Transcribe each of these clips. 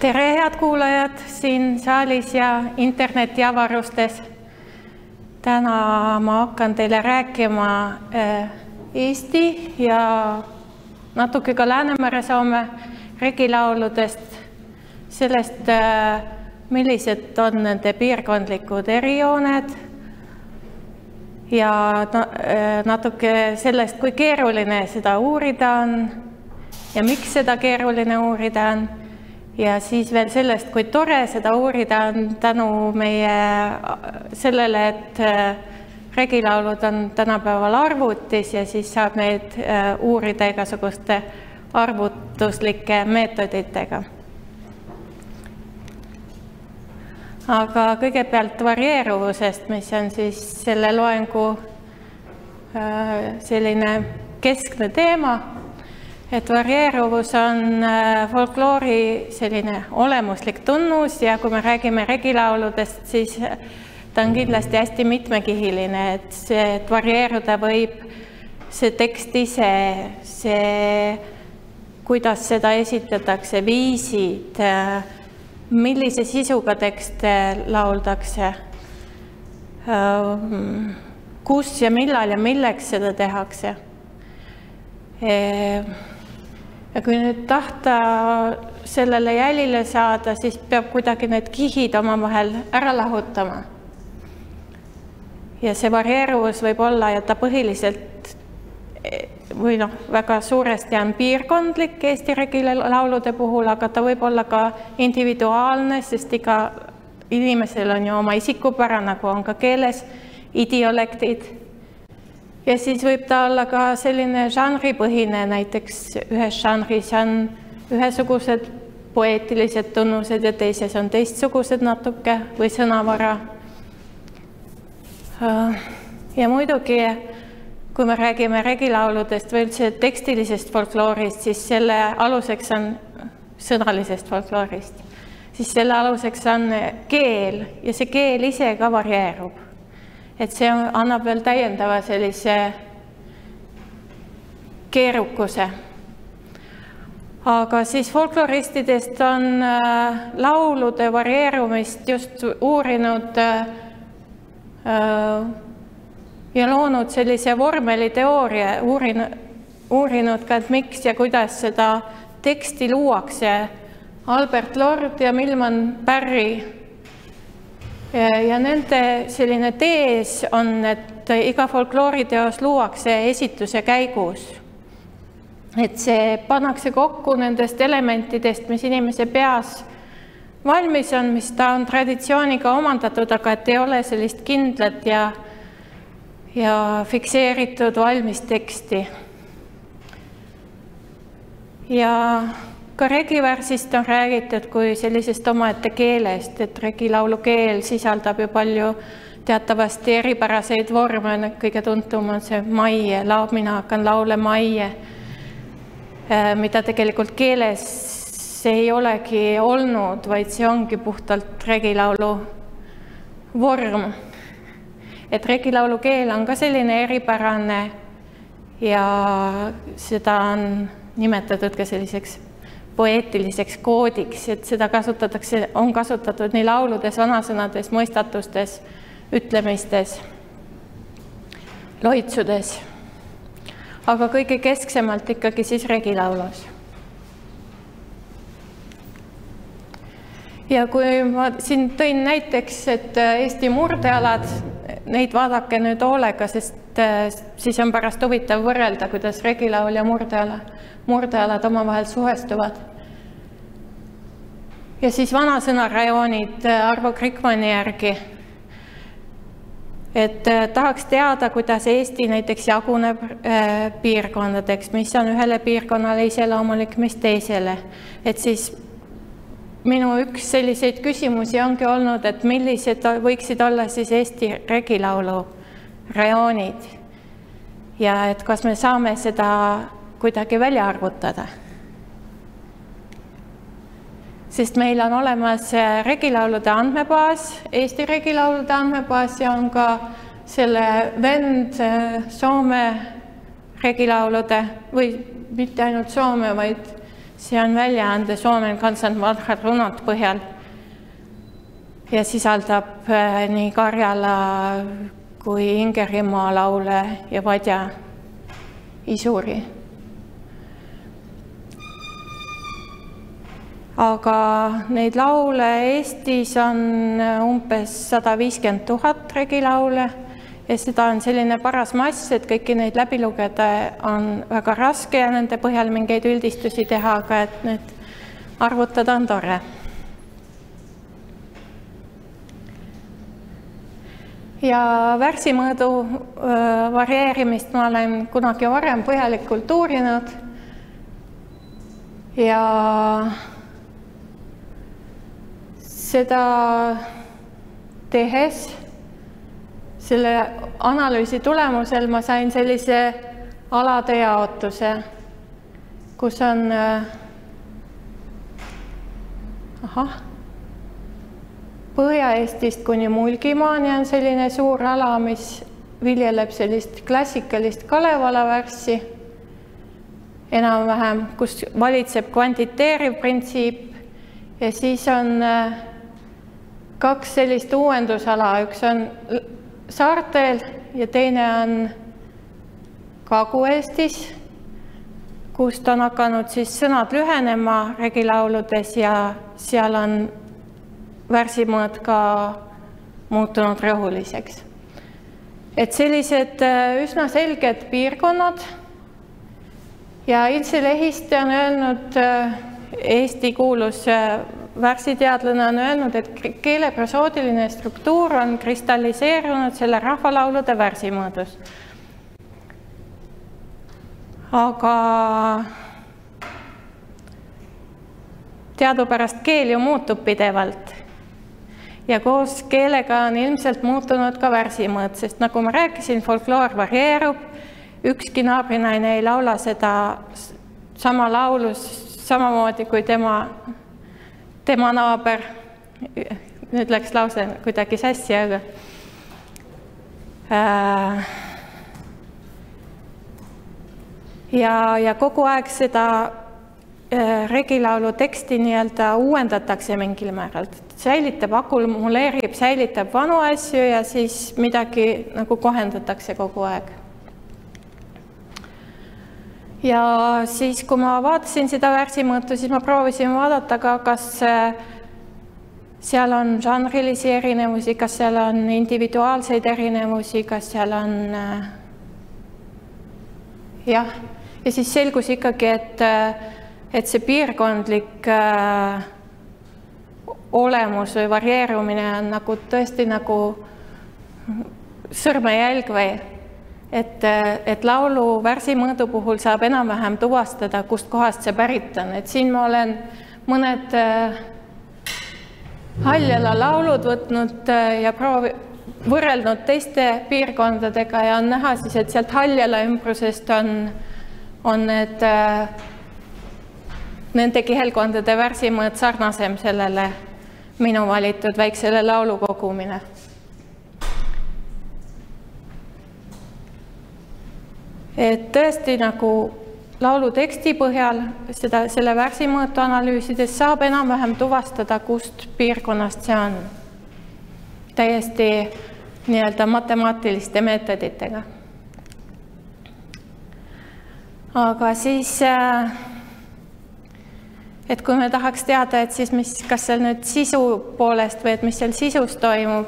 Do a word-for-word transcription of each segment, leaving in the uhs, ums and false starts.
Tere, head kuulajad siin saalis ja internetiavarustes. Täna ma hakkan teile rääkima Eesti ja natuke ka Läänemere-Soome regilauludest, sellest, millised on nende piirkondlikud erijooned ja natuke sellest, kui keeruline seda uurida on ja miks seda keeruline uurida on. Ja siis veel sellest, kui tore seda uurida on tänu meie sellele, et regilaulud on tänapäeval arvutis ja siis saab neid uurida igasuguste arvutuslike meetoditega. Aga kõigepealt varieeruvusest, mis on siis selle loengu selline keskne teema. Et varieeruvus on folkloori selline olemuslik tunnus ja kui me räägime regilauludest, siis ta on kindlasti hästi mitmekihiline, et see, et varieeruda võib see tekst ise, see, kuidas seda esitatakse, viisid, millise sisuga tekste lauldakse, kus ja millal ja milleks seda tehakse. Ja kui nüüd tahta sellele jälile saada, siis peab kuidagi need kihid omavahel ära lahutama. Ja see varieeruvus võib olla, ja ta põhiliselt või noh, väga suuresti on piirkondlik Eesti regilaulude puhul, aga ta võib olla ka individuaalne, sest iga inimesel on ju oma isikupära, nagu on ka keeles idiolektid. Ja siis võib ta olla ka selline žanripõhine, näiteks ühes žanris on ühesugused poeetilised tunnused ja teises on teistsugused natuke või sõnavara. Ja muidugi, kui me räägime regilauludest või üldse tekstilisest folkloorist, siis selle aluseks on sõnalisest folkloorist. Siis selle aluseks on keel ja see keel ise ka varieerub. Et see annab veel täiendava sellise keerukuse. Aga siis folkloristidest on laulude varieerumist just uurinud ja loonud sellise vormeliteooria, uurinud ka, et miks ja kuidas seda teksti luuakse. Albert Lord ja Milman Parry. Ja nende selline tees on, et iga folklooriteos luuakse esituse käigus. Et see pannakse kokku nendest elementidest, mis inimese peas valmis on, mis ta on traditsiooniga omandatud, aga et ei ole sellist kindlat ja, ja fikseeritud valmis teksti. Ja ka regivärsist on räägitud kui sellisest omaette keelest, et regilaulu keel sisaldab ju palju teatavasti eripäraseid vorme, kõige tuntum on see maie, mina hakkan laule maie, mida tegelikult keeles ei olegi olnud, vaid see ongi puhtalt regilaulu vorm. Et regilaulu keel on ka selline eripärane ja seda on nimetatud ka selliseks poeetiliseks koodiks, et seda kasutatakse, on kasutatud nii lauludes, vanasõnades, mõistatustes, ütlemistes, loitsudes, aga kõige kesksemalt ikkagi siis regilaulus. Ja kui ma siin tõin näiteks, et Eesti murdealad, neid vaadake nüüd hoolega, sest siis on pärast huvitav võrrelda, kuidas regilaul ja murdeala murdealad omavahel suhestuvad. Ja siis vanasõnarajoonid Arvo Krikmani järgi. Et tahaks teada, kuidas Eesti näiteks jaguneb piirkondadeks, mis on ühele piirkonnale iseloomulik, mis teisele. Et siis minu üks selliseid küsimusi ongi olnud, et millised võiksid olla siis Eesti regilaulu rajoonid ja et kas me saame seda kuidagi välja arvutada. Sest meil on olemas regilaulude andmebaas, Eesti regilaulude andmebaas ja on ka selle vend Soome regilaulude või mitte ainult Soome, vaid See on väljaande Suomen Kansanvalhar runad põhjal ja sisaldab nii Karjala kui Ingerimaa laule ja Vadja isuri. Aga neid laule Eestis on umbes sada viiskümmend tuhat regilaule ja seda on selline paras mass, et kõiki neid läbi lugeda on väga raske ja nende põhjal mingeid üldistusi teha, aga et need arvutada on tore. Ja värsimõõdu varieerimist ma olen kunagi varem põhjalikult uurinud ja seda tehes, selle analüüsi tulemusel ma sain sellise alade jaotuse, kus on aha, Põhja-Eestist kuni Mulgimaani on selline suur ala, mis viljeleb sellist klassikalist Kalevala värssi, enam-vähem, kus valitseb kvantiteeriv printsiip ja siis on kaks sellist uuendusala, üks on saartel ja teine on Kagu-Eestis, kust on hakanud siis sõnad lühenema regilauludes ja seal on värsimõõd ka muutunud rõhuliseks. Et sellised üsna selged piirkonnad ja Ilse Lehiste on öelnud, Eesti kuulus värsiteadlane on öelnud, et keeleprosoodiline struktuur on kristalliseerunud selle rahvalaulude värsimõõdus. Aga teadupärast keel ju muutub pidevalt ja koos keelega on ilmselt muutunud ka värsimõõd, sest nagu ma rääkisin, folkloor varieerub, ükski naabrinaine ei laula seda sama laulus samamoodi kui tema, tema naaber. Nüüd läks lause kuidagi sassi, aga ja, ja kogu aeg seda regilaulu teksti nii-öelda uuendatakse mingil määral. Säilitab, akumuleerib, säilitab vanu asju ja siis midagi nagu kohendatakse kogu aeg. Ja siis, kui ma vaatasin seda värsimõõtu, siis ma proovisin vaadata ka, kas seal on žanrilisi erinevusi, kas seal on individuaalseid erinevusi, kas seal on jah, ja siis selgus ikkagi, et et see piirkondlik äh, olemus või varieerumine on nagu tõesti nagu sõrmejälg või, et, et laulu värsimõõdu puhul saab enam-vähem tuvastada, kust kohast see pärit on. Et siin ma olen mõned äh, Haljala laulud võtnud äh, ja proovi, võrreldnud teiste piirkondadega ja on näha siis, et sealt Haljala ümbrusest on, on need äh, nende kihelkondade värsimõõd sarnasem sellele minu valitud väiksele laulu kogumine. Et tõesti nagu laulu teksti põhjal seda, selle värsimõõtu analüüsides saab enam-vähem tuvastada, kust piirkonnast see on. Täiesti nii-öelda matemaatiliste meetoditega. Aga siis et kui me tahaks teada, et siis mis, kas seal nüüd sisu poolest või et mis seal sisus toimub.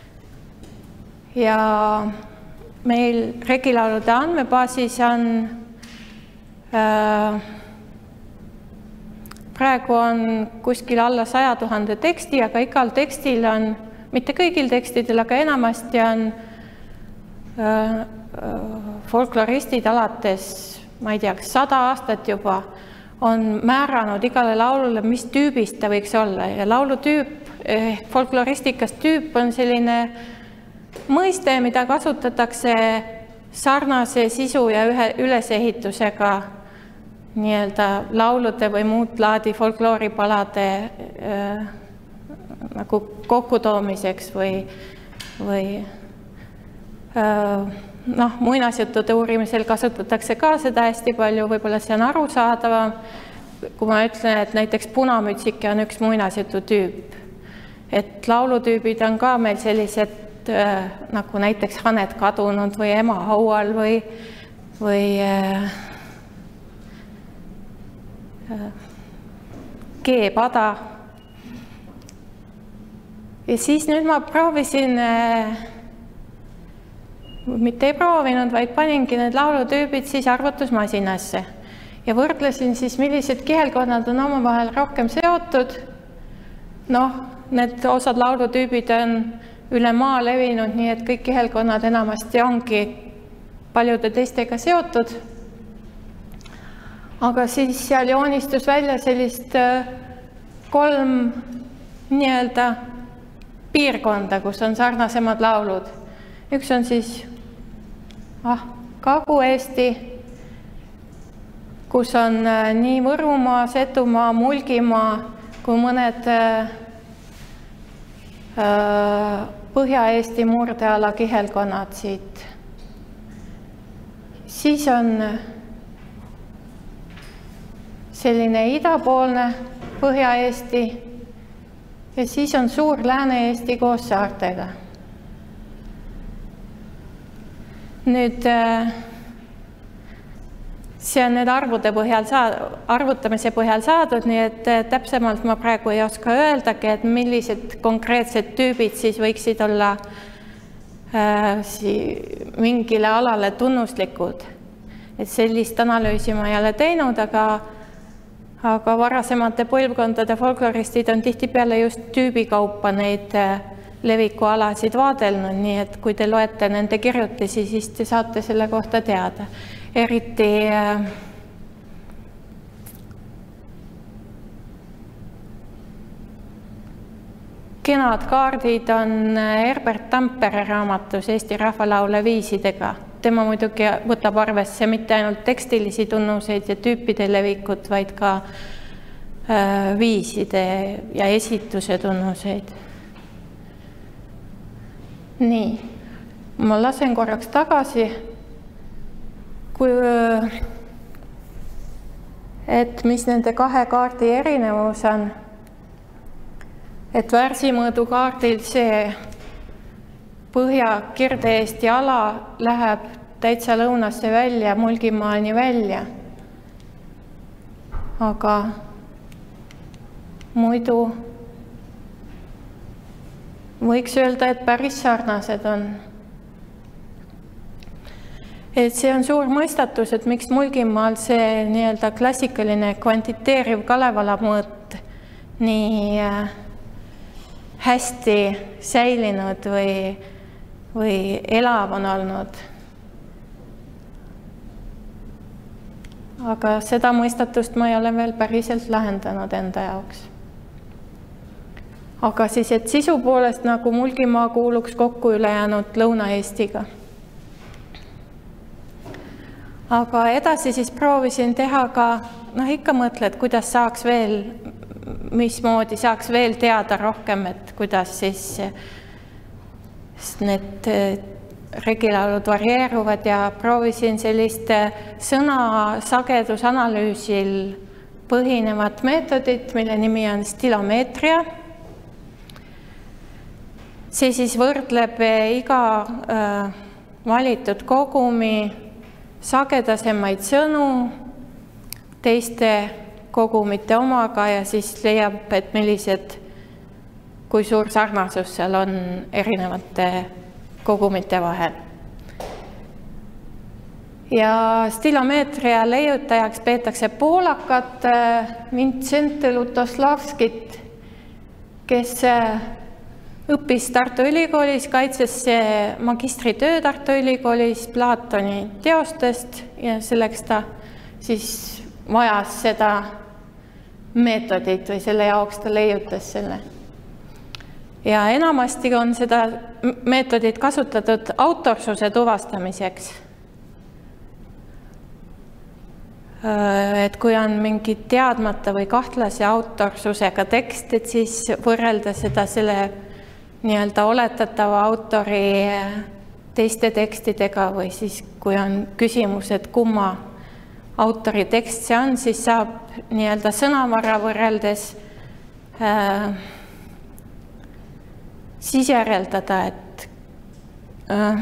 Ja meil regilaulude andmebaasis on äh, praegu on kuskil alla saja tuhande teksti, aga igal tekstil on, mitte kõigil tekstidel, aga enamasti on äh, folkloristid alates, ma ei tea, sada aastat juba on määranud igale laulule, mis tüübist ta võiks olla ja laulutüüp, folkloristikas tüüp on selline mõiste, mida kasutatakse sarnase sisu ja ühe ülesehitusega nii-öelda laulude või muud laadi folklooripalade äh, nagu kokkutoomiseks või, või äh, noh, muinasjuttude uurimisel kasutatakse ka seda hästi palju, võib-olla see on arusaadavam kui ma ütlen, et näiteks punamütsike on üks muinasjutu tüüp, et laulutüübid on ka meil sellised äh, nagu näiteks Haned kadunud või Ema haual või, või äh, äh, G-pada. Ja siis nüüd ma proovisin, äh, mitte ei proovinud, vaid paningi need laulutüübid siis arvutusmasinasse ja võrdlesin siis, millised kihelkonnad on omavahel rohkem seotud. Noh, need osad laulutüübid on üle maa levinud, nii et kõik kihelkonnad enamasti ongi paljude teistega seotud. Aga siis seal joonistus välja sellist kolm nii-öelda piirkonda, kus on sarnasemad laulud. Üks on siis ah, Kagu-Eesti, kus on nii Võrumaa, Setumaa, Mulgimaa kui mõned äh, Põhja-Eesti murdeala kihelkonnad siit. Siis on selline idapoolne Põhja-Eesti ja siis on suur Lääne-Eesti koos saartega. Nüüd see on nüüd arvude põhjal saad, arvutamise põhjal saadud, nii et täpsemalt ma praegu ei oska öeldagi, et millised konkreetsed tüübid siis võiksid olla äh, si, mingile alale tunnuslikud. Et sellist analüüsi ma ei ole teinud, aga, aga varasemate põlvkondade folkloristid on tihtipeale just tüübikaupa neid levikualasid vaadelnud, nii et kui te loete nende kirjutisi, siis te saate selle kohta teada. Eriti äh, kenad kaardid on Herbert Tampere raamatus Eesti rahvalaule viisidega. Tema muidugi võtab arvesse mitte ainult tekstilisi tunnuseid ja tüüpide levikut, vaid ka äh, viiside ja esituse tunnuseid. Nii, ma lasen korraks tagasi, kui, et mis nende kahe kaardi erinevus on. Et värsimõõdu kaardil see Põhja Kirde-Eesti ala läheb täitsa lõunasse välja, Mulgimaani välja. Aga muidu võiks öelda, et päris sarnased on. Et see on suur mõistatus, et miks Mulgimaal see nii-öelda klassikaline kvantiteeriv Kalevala mõõt nii hästi säilinud või, või elav on olnud. Aga seda mõistatust ma ei ole veel päriselt lahendanud enda jaoks. Aga siis, et sisu poolest nagu Mulgimaa kuuluks kokku ülejäänud Lõuna-Eestiga. Aga edasi siis proovisin teha ka, noh ikka mõtled, kuidas saaks veel, mismoodi saaks veel teada rohkem, et kuidas siis need regilaulud varieeruvad ja proovisin sellist sõnasagedusanalüüsil põhinevat meetodit, mille nimi on stilomeetria. See siis võrdleb iga äh, valitud kogumi sagedasemaid sõnu teiste kogumite omaga ja siis leiab, et millised, kui suur sarnasus seal on erinevate kogumite vahel. Ja stilomeetria leiutajaks peetakse poolakat Vincent Lutoslavskit, kes õppis Tartu Ülikoolis, kaitses magistritöö Tartu Ülikoolis Platoni teostest ja selleks ta siis vajas seda meetodit või selle jaoks ta leiutas selle. Ja enamasti on seda meetodit kasutatud autorsuse tuvastamiseks. Et kui on mingi teadmata või kahtlase autorsusega tekst, et siis võrrelda seda selle nii-öelda oletatava autori teiste tekstidega või siis kui on küsimus, et kumma autori tekst see on, siis saab nii-öelda sõnavara võrreldes äh, siis järeldada, et äh,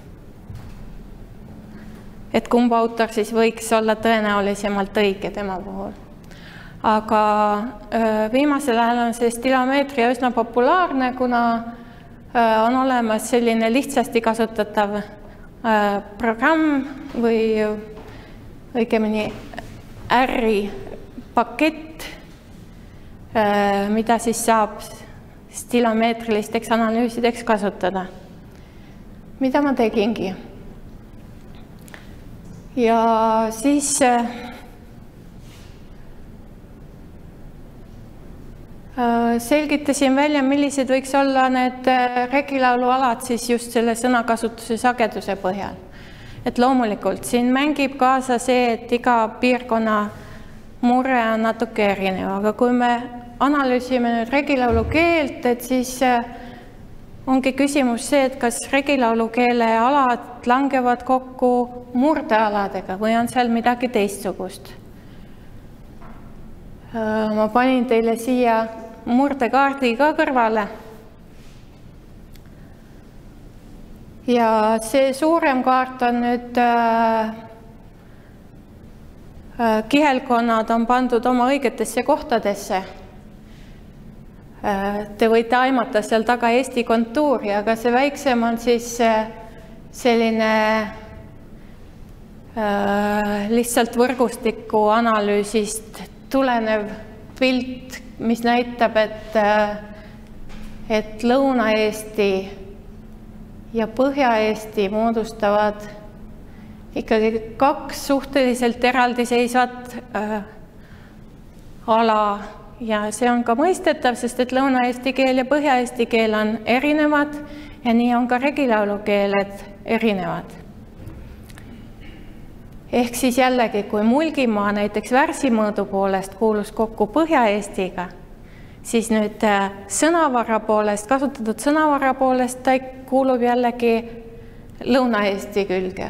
et kumb autor siis võiks olla tõenäolisemalt õige tema puhul. Aga äh, viimasel ajal on see stilomeetria üsna populaarne, kuna äh, on olemas selline lihtsasti kasutatav äh, programm või õigemini R-i pakett, äh, mida siis saab stilomeetrilisteks analüüsideks kasutada. Mida ma tegingi? Ja siis äh, selgitasin välja, millised võiks olla need regilaulu alad siis just selle sõnakasutuse sageduse põhjal. Et loomulikult siin mängib kaasa see, et iga piirkonna murre on natuke erinev, aga kui me analüüsime nüüd regilaulu keelt, et siis ongi küsimus see, et kas regilaulu keele alad langevad kokku murdealadega või on seal midagi teistsugust. Ma panin teile siia murdekaardi ka kõrvale. Ja see suurem kaart on nüüd äh, kihelkonnad on pandud oma õigetesse kohtadesse. Äh, te võite aimata seal taga Eesti kontuuri, aga see väiksem on siis äh, selline äh, lihtsalt võrgustiku analüüsist tulenev pilt, mis näitab, et, äh, et Lõuna-Eesti ja Põhja-Eesti moodustavad ikkagi kaks suhteliselt eraldiseisvat äh, ala ja see on ka mõistetav, sest et Lõuna-Eesti keel ja Põhja-Eesti keel on erinevad ja nii on ka regilaulu keeled erinevad. Ehk siis jällegi, kui Mulgimaa näiteks värsimõõdu poolest kuulus kokku Põhja-Eestiga, siis nüüd sõnavara poolest, kasutatud sõnavara poolest ta kuulub jällegi Lõuna-Eesti külge.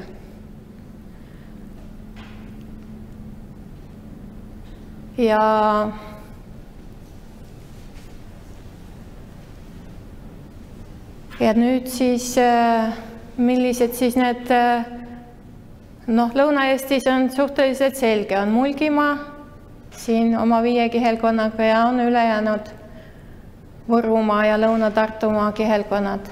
Ja, ja nüüd siis, millised siis need, noh, Lõuna-Eestis on suhteliselt selge, on Mulgimaa, siin oma viie kihelkonnaga ja on ülejäänud Võrumaa ja Lõuna-Tartumaa kihelkonnad.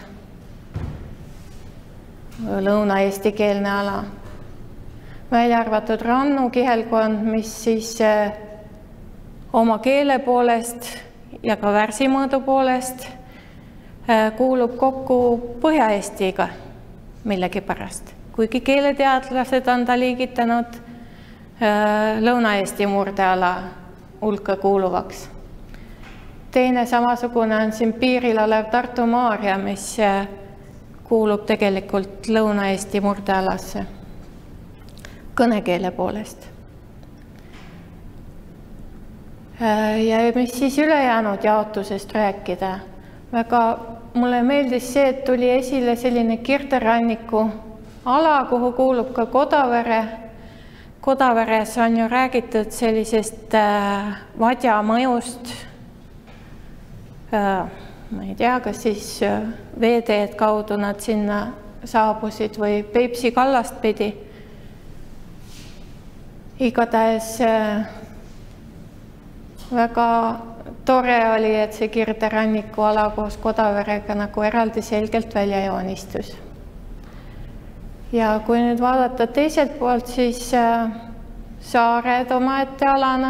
Lõuna-Eesti keelne ala. Välja arvatud Rannu kihelkond, mis siis oma keele poolest ja ka värsimõõdu poolest kuulub kokku Põhja-Eestiga millegipärast. Kuigi keeleteadlased on ta liigitanud Lõuna-Eesti murdeala hulka kuuluvaks. Teine samasugune on siin piiril olev Tartu Maarja, mis kuulub tegelikult Lõuna-Eesti murdealasse kõnekeele poolest. Ja mis siis ülejäänud jaotusest rääkida? Väga mulle meeldis see, et tuli esile selline Kirderanniku ala, kuhu kuulub ka Kodavere. Kodaveres on ju räägitud sellisest äh, vadja mõjust, äh, ma ei tea, kas siis äh, veeteed kaudu nad sinna saabusid või Peipsi kallast pidi. Igatahes äh, väga tore oli, et see Kirderanniku ala koos Kodaverega nagu eraldi selgelt välja joonistus. Ja kui nüüd vaadata teiselt poolt, siis äh, saared omaette alana,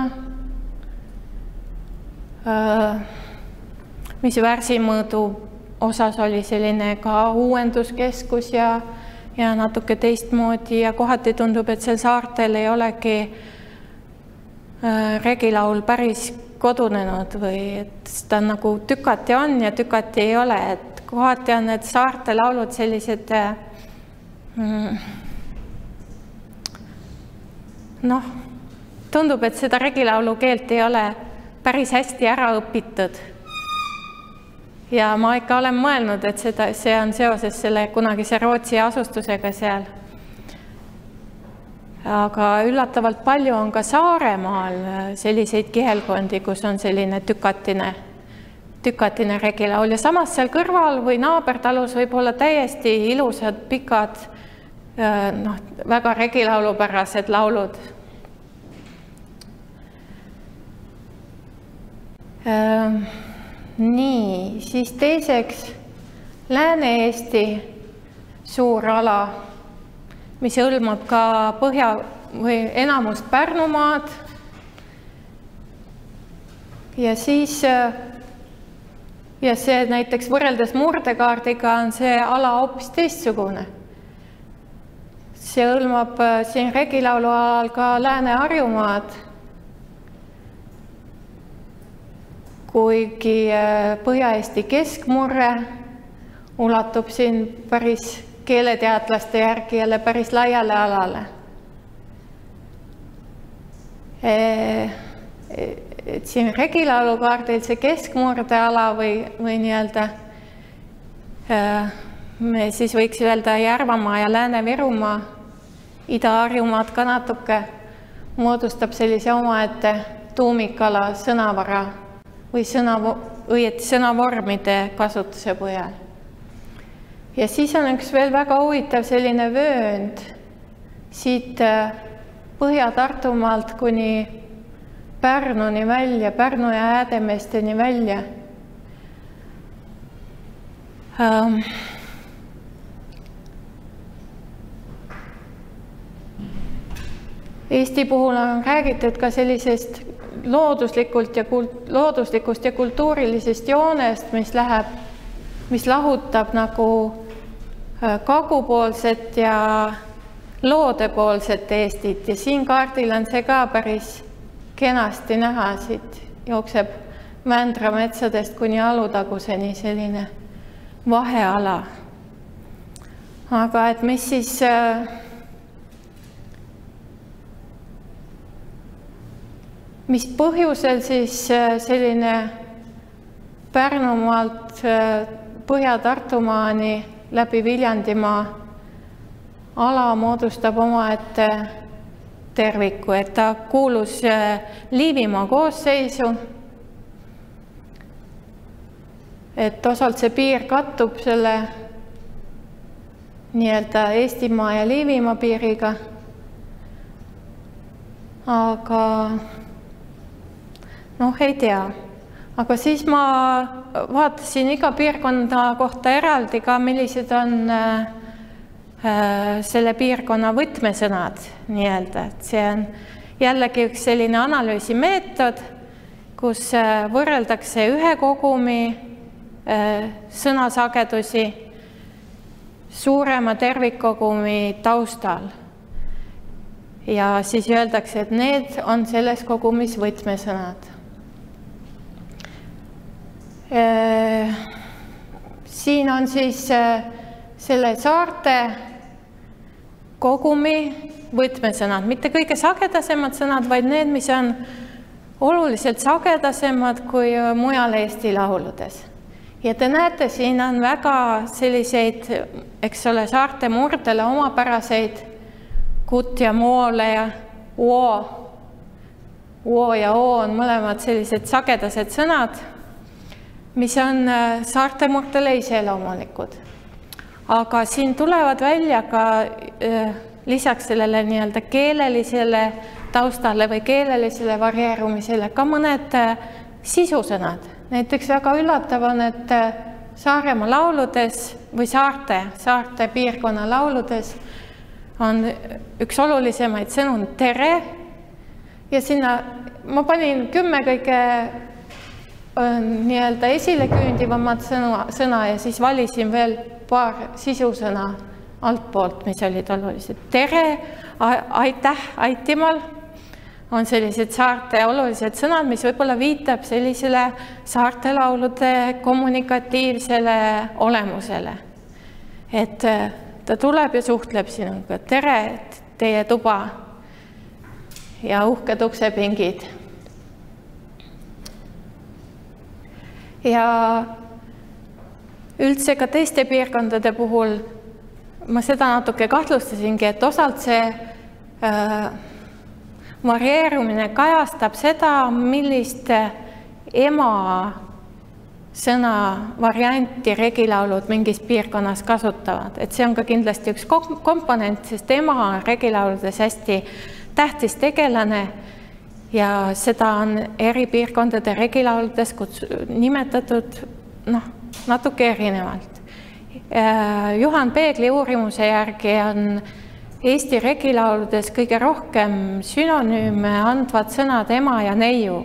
äh, mis värsimõõdu osas oli selline ka uuenduskeskus ja, ja natuke teistmoodi ja kohati tundub, et seal saartel ei olegi äh, regilaul päris kodunenud või et ta nagu tükati on ja tükati ei ole, et kohati on need saarte laulud sellised äh, noh, tundub, et seda regilaulu keelt ei ole päris hästi ära õpitud. Ja ma ikka olen mõelnud, et seda, see on seoses selle kunagise Rootsi asustusega seal. aga üllatavalt palju on ka Saaremaal selliseid kihelkondi, kus on selline tükatine, tükatine regilaul ja samas seal kõrval või naabertalus võib olla täiesti ilusad, pikad, noh, väga regilaulupärased laulud. Nii, siis teiseks Lääne-Eesti suur ala, mis hõlmab ka põhja või enamust Pärnumaad. Ja siis ja see näiteks võrreldes murdekaardiga on see ala hoopis teistsugune. See hõlmab siin regilaulu alal ka Lääne-Harjumaad, kuigi Põhja-Eesti keskmurre ulatub siin päris keeleteadlaste järgi jälle päris laiale alale. Et siin regilaulukaardil see keskmurde ala või, või nii-öelda me siis võiks öelda Järvamaa ja Lääne-Virumaa, Ida-Harjumaad ka natuke moodustab sellise omaette tuumikala sõnavara või sõna, õieti sõnavormide kasutuse põhjal. Ja siis on üks veel väga huvitav selline vöönd siit Põhja-Tartumaalt kuni Pärnuni välja, Pärnu ja Häädemeesteni välja. Um, Eesti puhul on räägitud ka sellisest looduslikult ja kult, looduslikust ja kultuurilisest joonest, mis läheb, mis lahutab nagu kagupoolset ja loodepoolset Eestit ja siin kaardil on see ka päris kenasti näha, siit jookseb Vändra metsadest kuni Alutaguseni selline vaheala. Aga et mis siis mis põhjusel siis selline Pärnumaalt Põhja-Tartumaani läbi Viljandimaa ala moodustab omaette terviku, et ta kuulus Liivimaa koosseisu, et osalt see piir kattub selle nii-öelda Eestimaa ja Liivimaa piiriga, aga noh, ei tea. Aga siis ma vaatasin iga piirkonna kohta eraldi ka, millised on äh, selle piirkonna võtmesõnad nii-öelda. Et see on jällegi üks selline analüüsimeetod, kus äh, võrreldakse ühe kogumi äh, sõnasagedusi suurema tervikkogumi taustal. Ja siis öeldakse, et need on selles kogumis võtmesõnad. Siin on siis selle saarte kogumi võtmesõnad, mitte kõige sagedasemad sõnad, vaid need, mis on oluliselt sagedasemad kui mujal Eesti lauludes. Ja te näete, siin on väga selliseid, eks ole, saarte murdele omapäraseid kut ja moole ja oo. Oo ja oo on mõlemad sellised sagedased sõnad, mis on saarte murdele iseloomulikud. Aga siin tulevad välja ka lisaks sellele nii-öelda keelelisele taustale või keelelisele varieerumisele ka mõned sisusõnad. Näiteks väga üllatav on, et Saaremaa lauludes või saarte, saarte piirkonna lauludes on üks olulisemaid sõnu tere ja sinna ma panin kümme kõige nii-öelda esile küündivamat sõna, sõna ja siis valisin veel paar sisusõna altpoolt, mis olid olulised. Tere, aitäh, aitimal on sellised saarte olulised sõnad, mis võib-olla viitab sellisele saarte laulude kommunikatiivsele olemusele. Et ta tuleb ja suhtleb sinuga. Tere, teie tuba ja uhked uksepingid. Ja üldse ka teiste piirkondade puhul ma seda natuke kahtlustasingi, et osalt see varieerumine kajastab seda, millist ema sõna varianti regilaulud mingis piirkonnas kasutavad. Et see on ka kindlasti üks komponent, sest ema on regilauludes hästi tähtis tegelane ja seda on eri piirkondade regilauludes nimetatud noh, natuke erinevalt. Juhan Peegli uurimuse järgi on Eesti regilauludes kõige rohkem sünonüüme andvad sõnad ema ja neiu.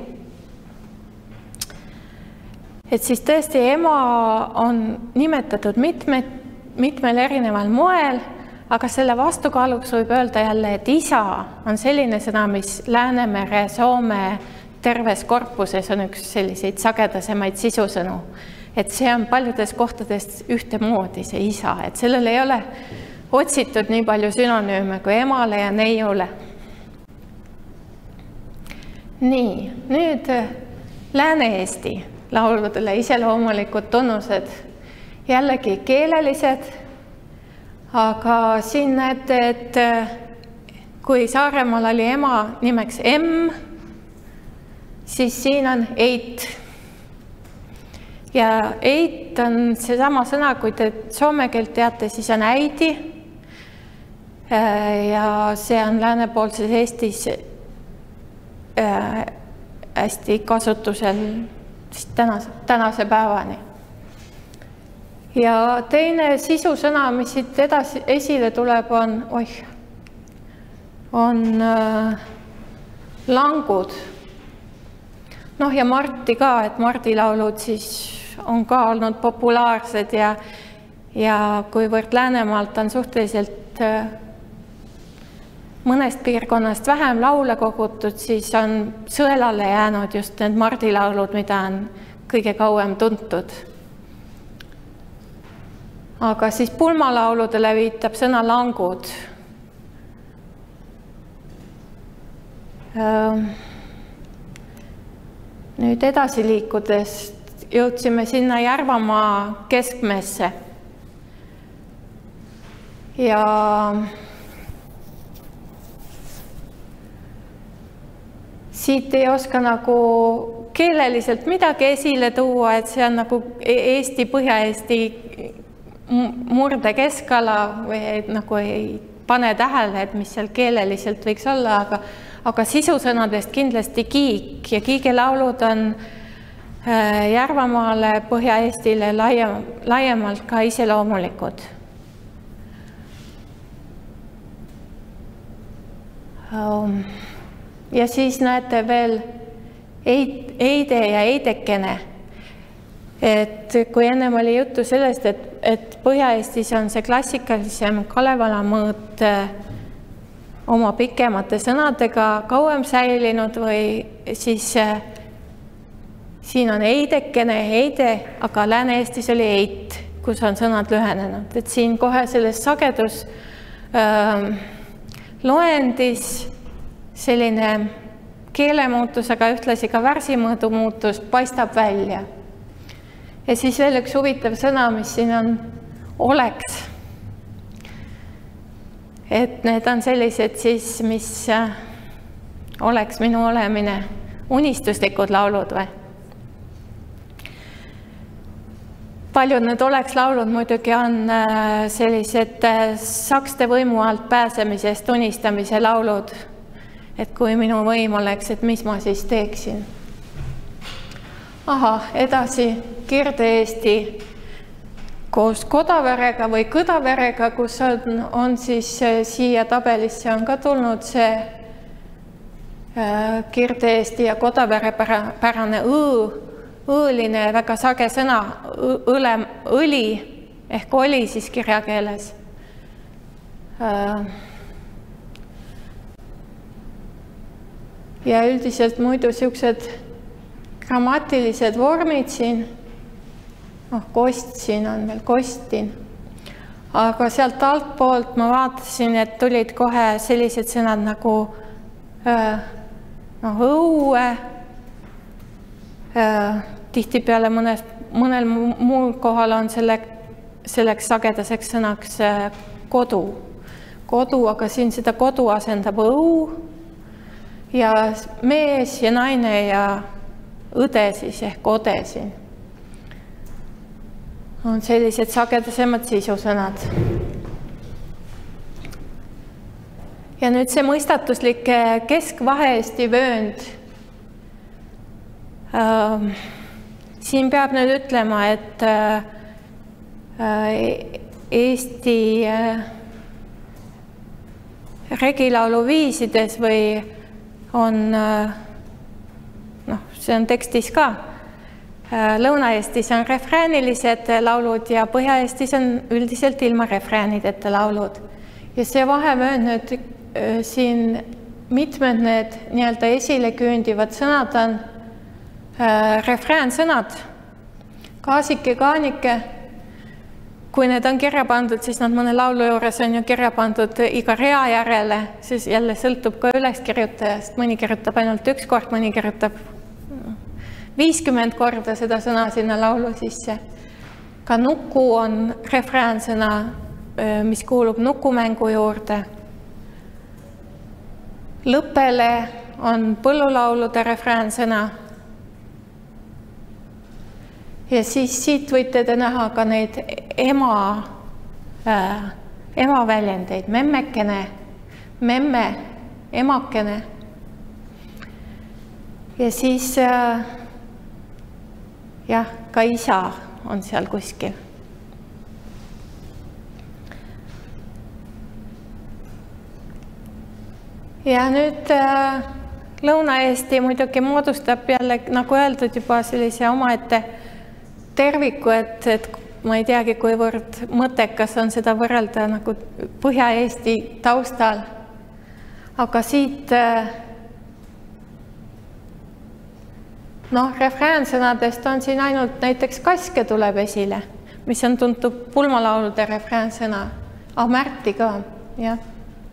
Et siis tõesti ema on nimetatud mitme, mitmel erineval moel, aga selle vastukaaluks võib öelda jälle, et isa on selline sõna, mis Läänemere, Soome terves korpuses on üks selliseid sagedasemaid sisusõnu. Et see on paljudes kohtades ühtemoodi, see isa, et sellel ei ole otsitud nii palju sünonüüme kui emale ja neiule. Nii, nüüd Lääne-Eesti lauludele iseloomulikud tunnused, jällegi keelelised, aga siin näete, et kui Saaremaal oli ema nimeks M, siis siin on eit. Ja eit on seesama sõna, kui te soome keelt teate, siis on äidi. Ja see on läänepoolses Eestis hästi kasutusel tänase, tänase päevani. Ja teine sisusõna, mis siit edasi esile tuleb, on, oih, on äh, langud. Noh ja Marti ka, et Mardi laulud siis on ka olnud populaarsed ja, ja kuivõrd Läänemaalt on suhteliselt äh, mõnest piirkonnast vähem laule kogutud, siis on sõelale jäänud just need Mardi laulud, mida on kõige kauem tuntud. Aga siis pulmalauludele viitab sõna langud. Nüüd edasi liikudes jõudsime sinna Järvamaa keskmesse. Ja siit ei oska nagu keeleliselt midagi esile tuua, et see on nagu Eesti, Põhja-Eesti murde keskala või nagu ei pane tähele, et mis seal keeleliselt võiks olla, aga, aga sisusõnadest kindlasti kiik ja kiigelaulud on Järvamaale, Põhja-Eestile laiem, laiemalt ka iseloomulikud. Um. Ja siis näete veel eide ja eidekene. Et kui ennem oli juttu sellest, et, et Põhja-Eestis on see klassikalisem Kalevala mõõt oma pikemate sõnadega kauem säilinud või siis siin on eidekene, eide, aga Lääne-Eestis oli eit, kus on sõnad lühenenud. Et siin kohe selles sagedus äh, loendis selline keelemuutus, aga ühtlasi ka värsimõõdu muutus paistab välja. Ja siis veel üks huvitav sõna, mis siin on oleks. Et need on sellised siis, mis oleks minu olemine, unistuslikud laulud või? Paljud need oleks laulud muidugi on sellised sakste võimu alt pääsemisest unistamise laulud. Et kui minu võim oleks, et mis ma siis teeksin. Aha, edasi Kirde-Eesti koos Kodaverega või Kõdaverega, kus on, on siis siia tabelisse on ka tulnud see äh, Kirde-Eesti ja Kodavere pärane õ, õõline väga sage sõna õle, õli ehk oli siis kirjakeeles. Äh, Ja üldiselt muidu siuksed grammatilised vormid siin, noh, kost siin on veel kostin, aga sealt altpoolt ma vaatasin, et tulid kohe sellised sõnad nagu äh, noh, õue, äh, tihtipeale mõnes, mõnel muul kohal on selle, selleks sagedaseks sõnaks äh, kodu. kodu, aga siin seda kodu asendab õu ja mees ja naine ja õde siis ehk ode siin on sellised sagedasemad sisusõnad. Ja nüüd see mõistatuslik keskvahe-eesti vöönd. Ähm, siin peab nüüd ütlema, et äh, Eesti äh, regilaulu viisides või on, äh, noh, see on tekstis ka, äh, Lõuna-Eestis on refräänilised laulud ja Põhja-Eestis on üldiselt ilma refräänideta laulud. Ja see vahevöönd nüüd äh, siin mitmed need nii-öelda esile küündivad sõnad on äh, refräänsõnad, kaasike, kaanike. Kui need on kirja pandud, siis nad mõne laulu juures on ju kirja pandud iga rea järele, siis jälle sõltub ka üleskirjutajast, mõni kirjutab ainult üks kord, mõni kirjutab viiskümmend korda seda sõna sinna laulu sisse. Ka nuku on refräänsõna, mis kuulub nukumängu juurde. Lõpele on põllulaulude refräänsõna. Ja siis siit võite te näha ka neid ema, äh, ema väljendeid, memmekene, memme, emakene. Ja siis äh, jah, ka isa on seal kuskil. Ja nüüd äh, Lõuna-Eesti muidugi moodustab jälle, nagu öeldud, juba sellise omaette terviku, et, et ma ei teagi, kuivõrd mõttekas on seda võrrelda nagu Põhja-Eesti taustal. Aga siit noh, refräänsõnadest on siin ainult näiteks kaske tuleb esile, mis on tuntud pulmalaulude refräänsõna. Ah, Märti ka, jah.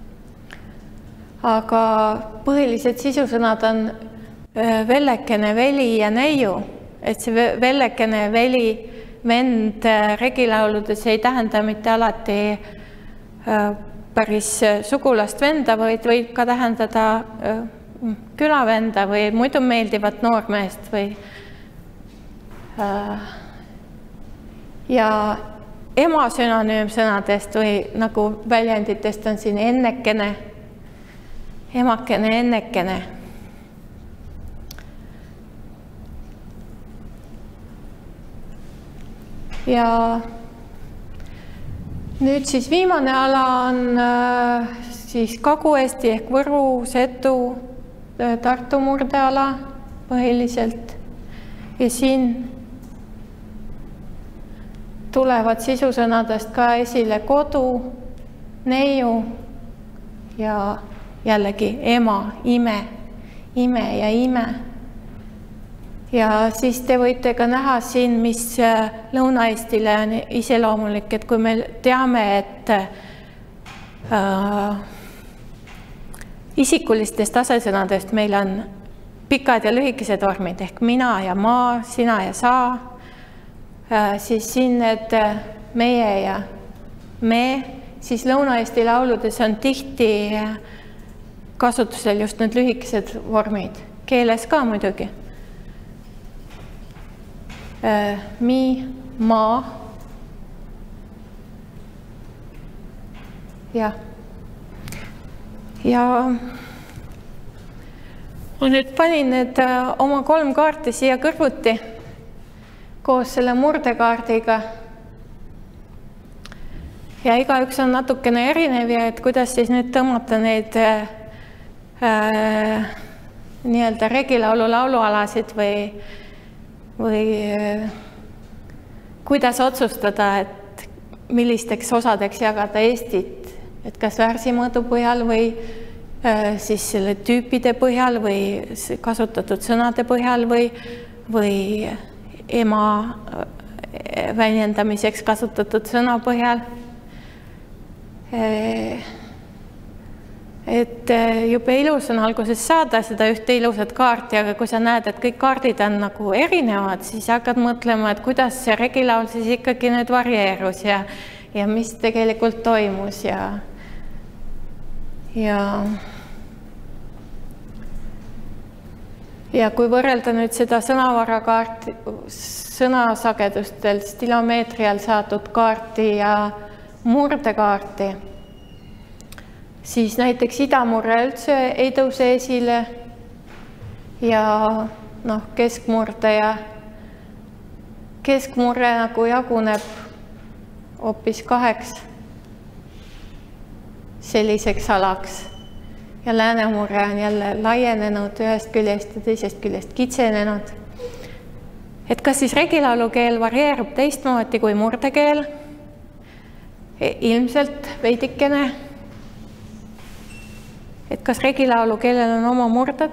Aga põhilised sisusõnad on vellekene, veli ja neiu. Et see vellekene, veli, vend regilauludes ei tähenda mitte alati päris sugulast venda, vaid võib ka tähendada külavenda või muidu meeldivat noormeest või ja ema sünonüümsõnadest või nagu väljenditest on siin ennekene, emakene, ennekene. Ja nüüd siis viimane ala on siis Kagu-Eesti ehk Võru, Setu, Tartu murdeala põhiliselt. Ja siin tulevad sisusõnadest ka esile kodu, neiu ja jällegi ema, ime, ime ja ime. Ja siis te võite ka näha siin, mis Lõuna-Eestile on iseloomulik, et kui me teame, et äh, isikulistest asesõnadest meil on pikad ja lühikesed vormid ehk mina ja ma, sina ja sa, äh, siis siin need meie ja me, siis Lõuna-Eesti lauludes on tihti kasutusel just need lühikesed vormid, keeles ka muidugi. Mi, ma ja ja ma nüüd panin need oma kolm kaarti siia kõrvuti koos selle murdekaardiga ja igaüks on natukene erinev ja et kuidas siis nüüd tõmmata neid äh, nii-öelda regilaulu laulualasid või või kuidas otsustada, et millisteks osadeks jagada Eestit, et kas värsimõõdu põhjal või siis selle tüüpide põhjal või kasutatud sõnade põhjal või, või ema väljendamiseks kasutatud sõna põhjal. Et jube ilus on alguses saada seda ühte ilusat kaarti, aga kui sa näed, et kõik kaardid on nagu erinevad, siis hakkad mõtlema, et kuidas see regilaul siis ikkagi nüüd varieerus ja, ja mis tegelikult toimus ja ja ja kui võrrelda nüüd seda sõnavarakaarti, sõnasagedustel stilomeetrial saadud kaarti ja murdekaarti, siis näiteks idamurre üldse ei tõuse esile ja noh, keskmurde ja keskmurre nagu jaguneb hoopis kaheks selliseks alaks ja läänemurre on jälle laienenud ühest küljest ja teisest küljest kitsenenud. Et kas siis regilaulukeel varieerub teistmoodi kui murdekeel? Ilmselt veidikene. Et kas regilaulukeelel on oma murded?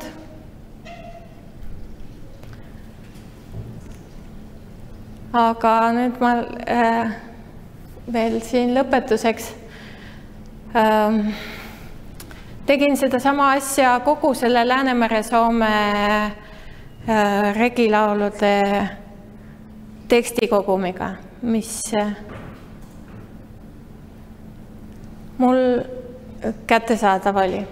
Aga nüüd ma äh, veel siin lõpetuseks ähm, tegin seda sama asja kogu selle Läänemere-Soome äh, regilaulude tekstikogumiga, mis äh, mul kättesaadav oli.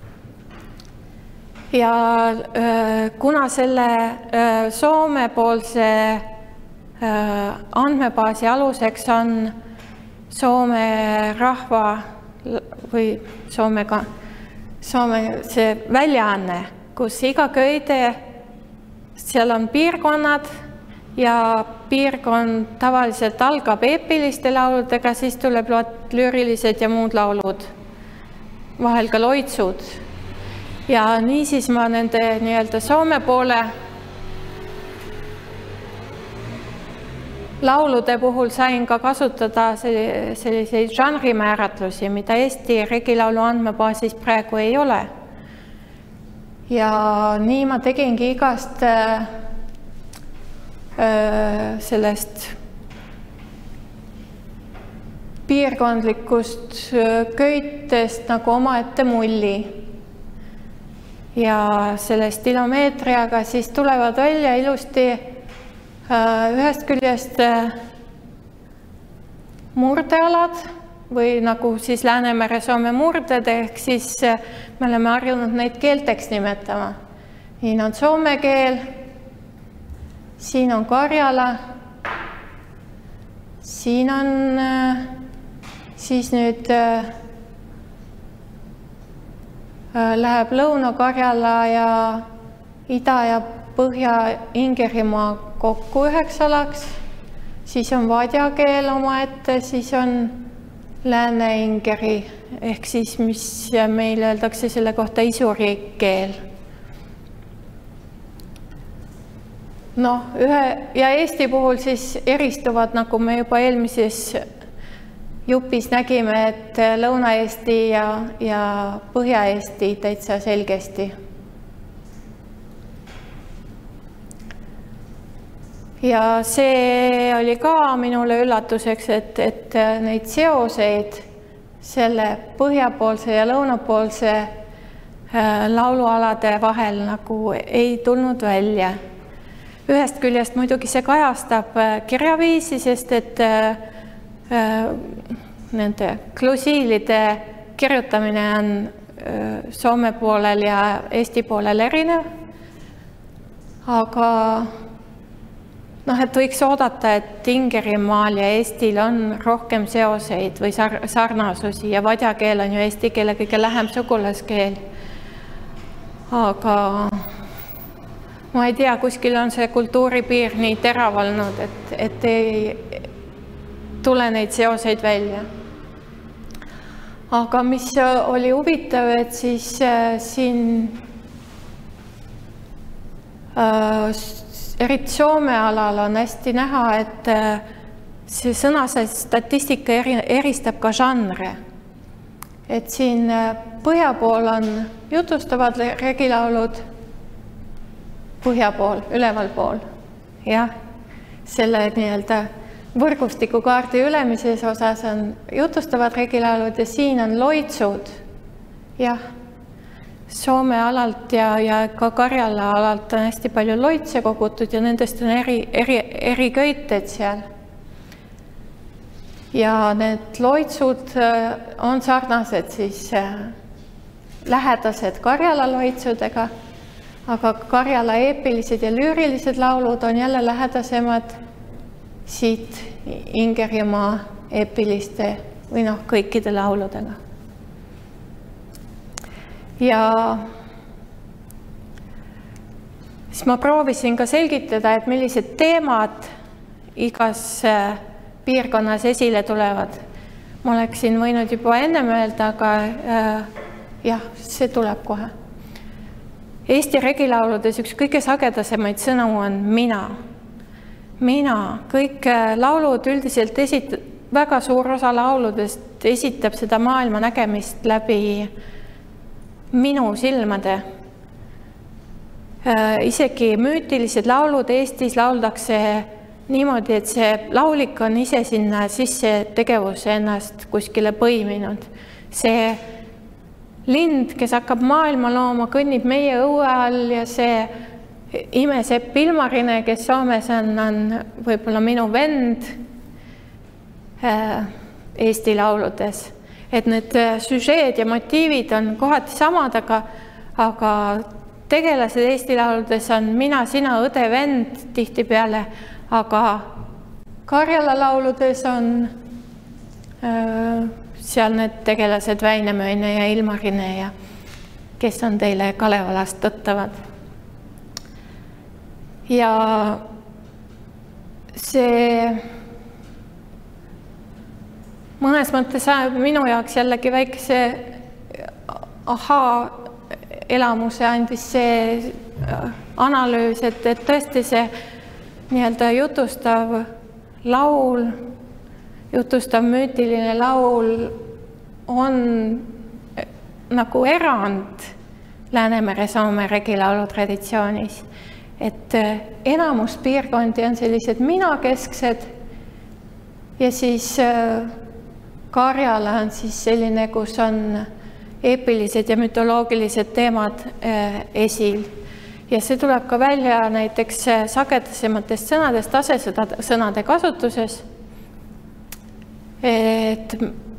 Ja äh, kuna selle äh, Soome-poolse andmebaasi aluseks on Soome rahva või Soomega, Soome see väljaanne, kus iga köide, seal on piirkonnad ja piirkond tavaliselt algab eepiliste lauludega, siis tuleb lüürilised ja muud laulud, vahel ka loitsud. Ja niisiis ma nende nii-öelda Soome poole laulude puhul sain ka kasutada selliseid žanrimääratlusi, mida Eesti regilaulu andmebaasis praegu ei ole. Ja nii ma tegingi igast äh, sellest piirkondlikust köitest nagu omaette mulli. Ja selle stilomeetriaga siis tulevad välja ilusti ühest küljest murdealad või nagu siis Läänemere-Soome murded, ehk siis me oleme harjunud neid keelteks nimetama. Siin on soome keel, siin on Karjala, siin on siis nüüd läheb Lõuna-Karjala ja Ida- ja Põhja-Ingerimaa kokku üheks alaks, siis on vadja keel omaette, siis on Lääne-Ingeri, ehk siis mis meil öeldakse selle kohta isuri keel. Noh, ühe ja Eesti puhul siis eristuvad, nagu me juba eelmises jupis nägime, et Lõuna-Eesti ja, ja Põhja-Eesti täitsa selgesti. Ja see oli ka minule üllatuseks, et, et neid seoseid selle põhjapoolse ja lõunapoolse laulualade vahel nagu ei tulnud välja. Ühest küljest muidugi see kajastab kirjaviisi, sest et nende klusiilide kirjutamine on Soome poolel ja Eesti poolel erinev, aga noh, et võiks oodata, et Ingerimaal ja Eestil on rohkem seoseid või sarnasusi ja vadja keel on ju eesti keele kõige lähem sugulaskeel. Aga ma ei tea, kuskil on see kultuuripiir nii terav olnud, et, et ei tule neid seoseid välja. Aga mis oli huvitav, et siis äh, siin äh, eriti Soome alal on hästi näha, et see sõnase statistika eristab ka žanre. Et siin põhja pool on jutustavad regilaulud, põhja pool, üleval pool. Jah, selle nii-öelda võrgustikukaardi ülemises osas on jutustavad regilaulud ja siin on loitsud. Jah. Soome alalt ja, ja ka Karjala alalt on hästi palju loitse kogutud ja nendest on eri, eri, eri köited seal. Ja need loitsud on sarnased siis lähedased Karjala loitsudega, aga Karjala eepilised ja lüürilised laulud on jälle lähedasemad siit Ingerimaa eepiliste või noh, kõikide lauludega. Ja siis ma proovisin ka selgitada, et millised teemad igas piirkonnas esile tulevad. Ma oleksin võinud juba enne mõelda, aga äh, jah, see tuleb kohe. Eesti regilauludes üks kõige sagedasemaid sõnu on mina. Mina. Kõik laulud üldiselt esitab, väga suur osa lauludest esitab seda maailma nägemist läbi minu silmade. Äh, isegi müütilised laulud Eestis lauldakse niimoodi, et see laulik on ise sinna sisse tegevuse ennast kuskile põiminud. See lind, kes hakkab maailma looma, kõnnib meie õue all ja see imesepp Ilmarine, kes Soomes on, on võib-olla minu vend Eesti lauludes. Et need süžeed ja motiivid on kohati samad, aga, aga tegelased Eesti lauludes on mina, sina, õde, vend tihti peale, aga Karjala lauludes on äh, seal need tegelased Väinamöine ja Ilmarine ja kes on teile Kalevalast tuttavad. Ja see mõnes mõttes minu jaoks jällegi väikese ahaa elamuse andis see analüüs, et, et tõesti see nii-öelda jutustav laul, jutustav müütiline laul on nagu erand Läänemere Soome regilaulu traditsioonis. Et enamus piirkondi on sellised minakesksed ja siis Karjala on siis selline, kus on eepilised ja mütoloogilised teemad esil. Ja see tuleb ka välja näiteks sagedasematest sõnadest asesõnade kasutuses. Et,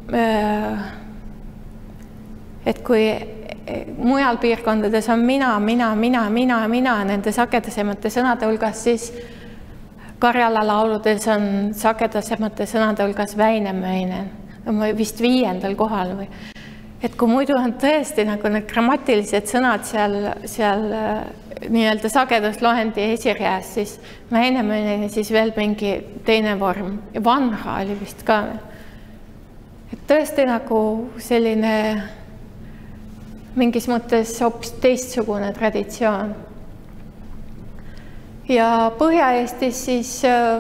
et kui mujal piirkondades on mina, mina, mina, mina, mina nende sagedasemate sõnade hulgas, siis Karjala lauludes on sagedasemate sõnade hulgas Väinamöinen, vist viiendal kohal või. Et kui muidu on tõesti nagu need grammatilised sõnad seal, seal nii-öelda sagedusloendi esirjääs, siis Väinamöinen siis veel mingi teine vorm. Ja Vanha oli vist ka. Et tõesti nagu selline mingis mõttes hoopis teistsugune traditsioon. Ja Põhja-Eestis siis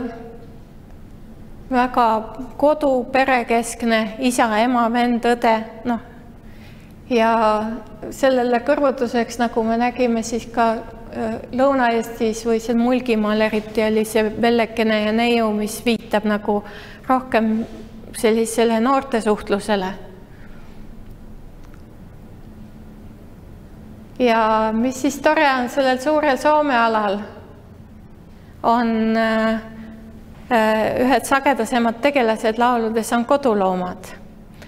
väga kodu, perekeskne, isa, ema, vend, õde, noh. Ja sellele kõrvutuseks, nagu me nägime siis ka Lõuna-Eestis või seal Mulgimaal eriti oli see Vellekene ja Neiu, mis viitab nagu rohkem sellisele noorte suhtlusele. Ja mis siis tore on sellel suurel Soome alal, on ühed sagedasemad tegelased lauludes on koduloomad.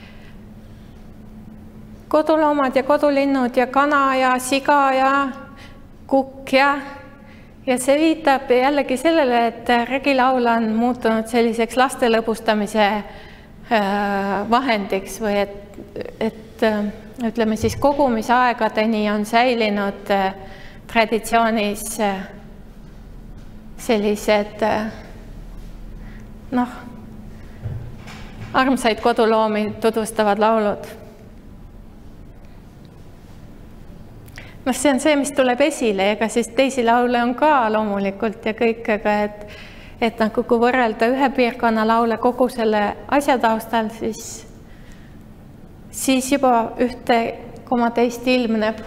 Koduloomad ja kodulinnud ja kana ja siga ja kukk ja, ja see viitab jällegi sellele, et regilaul on muutunud selliseks laste lõbustamise vahendiks või et, et ütleme siis kogumisaegadeni on säilinud traditsioonis sellised noh, armsaid koduloomi tutvustavad laulud. No see on see, mis tuleb esile, ega siis teisi laule on ka loomulikult ja kõik, aga et, et nagu kui võrrelda ühe piirkonna laule kogu selle asja taustal, siis, siis juba ühte koma teist ilmneb.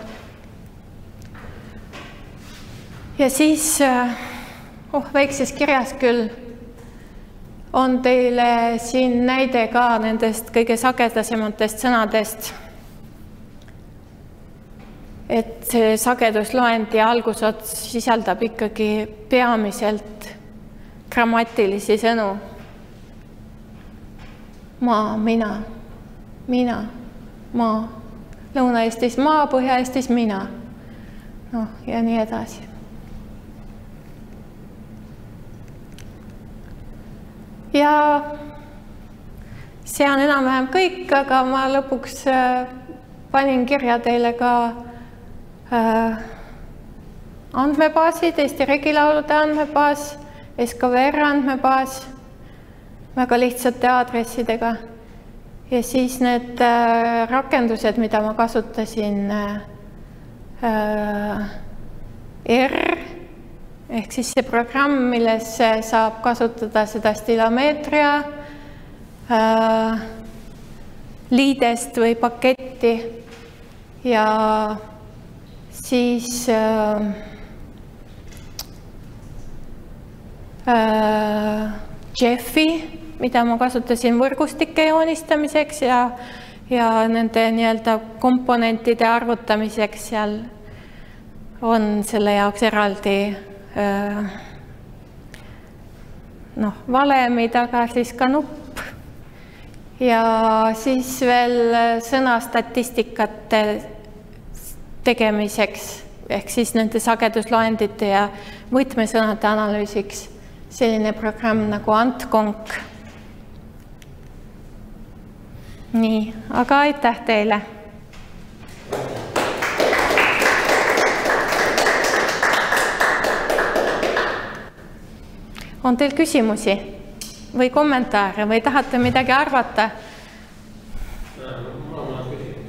Ja siis oh, väikses kirjas küll on teile siin näide ka nendest kõige sagedasematest sõnadest. Et see sagedusloend ja algusots sisaldab ikkagi peamiselt grammatilisi sõnu. Ma, mina, mina, ma, Lõuna-Eestis maa, Põhja-Eestis mina. Noh, ja nii edasi. Ja see on enam-vähem kõik, aga ma lõpuks panin kirja teile ka andmebaasid, Eesti Regilaulude andmebaas, S K V R andmebaas, väga lihtsate aadressidega. Ja siis need rakendused, mida ma kasutasin, R, ehk siis see programm, milles saab kasutada seda stilomeetria, liidest või paketti ja siis Jeffi, mida ma kasutasin võrgustike joonistamiseks ja, ja nende nii-öelda komponentide arvutamiseks. Seal on selle jaoks eraldi noh, valemid, aga siis ka nupp. Ja siis veel sõnastatistikate tegemiseks, ehk siis nende sagedusloendite ja võtmesõnade analüüsiks selline programm nagu Antkonk. Nii, aga aitäh teile! On teil küsimusi või kommentaare või tahate midagi arvata? Mul on küsimus.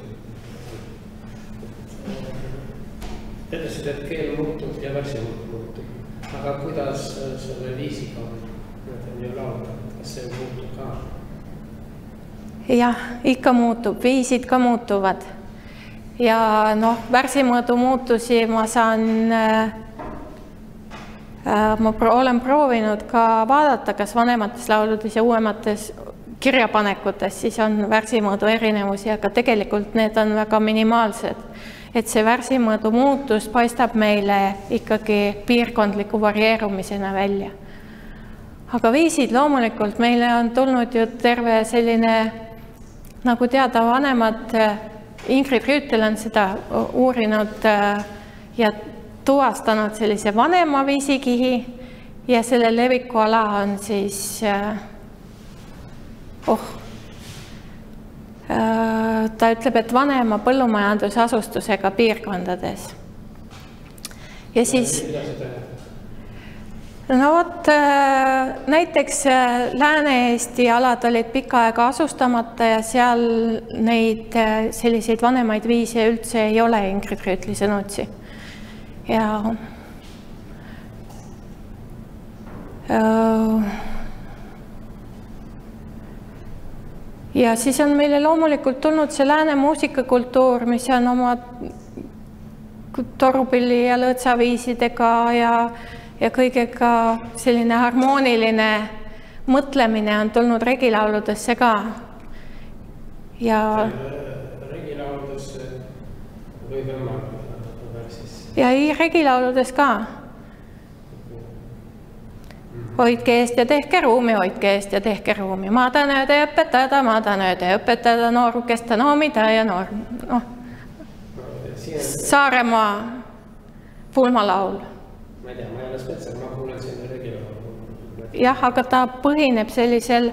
Ütlesid, et keel muutub ja värsi muutub. Aga kuidas selle viisiga on ju laulda? Kas see muutub ka? Jah, ikka muutub. Viisid ka muutuvad. Ja noh, värsimõõdu muutusi ma saan... Ma olen proovinud ka vaadata, kas vanemates lauludes ja uuemates kirjapanekutes siis on värsimõõdu erinevusi, aga tegelikult need on väga minimaalsed. Et see värsimõõdu muutus paistab meile ikkagi piirkondliku varieerumisena välja. Aga viisid loomulikult meile on tulnud ju terve selline, nagu teada vanemad, Ingrid Rüütel on seda uurinud ja tuvastanud sellise vanema viisikihi ja selle leviku ala on siis oh, ta ütleb, et vanema põllumajandusasustusega piirkondades. Ja siis no vot, näiteks Lääne-Eesti alad olid pikka aega asustamata ja seal neid selliseid vanemaid viise üldse ei ole Ingrid Rüütli sõnutsi. Ja ja siis on meile loomulikult tulnud see lääne muusikakultuur, mis on oma torupilli ja lõõtsaviisidega ja, ja kõigega selline harmooniline mõtlemine on tulnud regilauludesse ka. Ja regilauludesse või võimalik? Ja ei regilauludes ka. Hoidke eest ja tehke ruumi, hoidke eest ja tehke ruumi. Maada nööde õpetada, maada nööde õpetada, noorukesta noomida ja noor... No. Saaremaa pulmalaul. Ma ei tea, ma ei ole spetsal, ma kuulen sinna regilaulu. Jah, aga ta põhineb sellisel...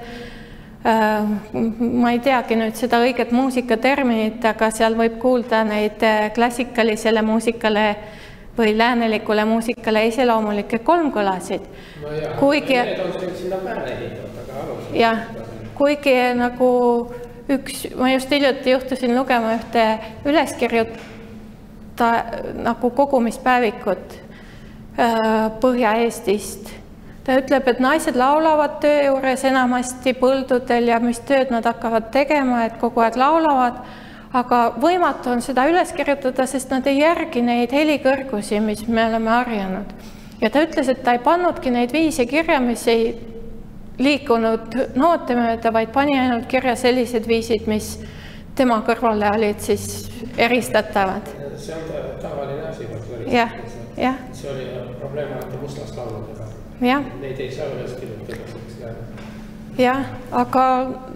Ma ei teagi nüüd seda õiget muusikaterminit, aga seal võib kuulda neid klassikalisele muusikale või läänelikule muusikale iseloomulikke kolmkõlasid. No jah, kuigi, need on sinna pääle ehitatud, aga alused. Jah, kuigi nagu üks, ma just hiljuti juhtusin lugema ühte üleskirjuta nagu kogumispäevikut Põhja-Eestist. Ta ütleb, et naised laulavad töö juures enamasti põldudel ja mis tööd nad hakkavad tegema, et kogu aeg laulavad, aga võimatu on seda üles kirjutada, sest nad ei järgi neid helikõrgusi, mis me oleme harjanud. Ja ta ütles, et ta ei pannudki neid viise kirja, mis ei liikunud noote mööda, vaid pani ainult kirja sellised viisid, mis tema kõrvale olid siis eristatavad. See on tavaline asi. Jah, jah. See oli probleemati mustlast lauludega. Ja. Neid ei saa üles kirjutada. Jah, aga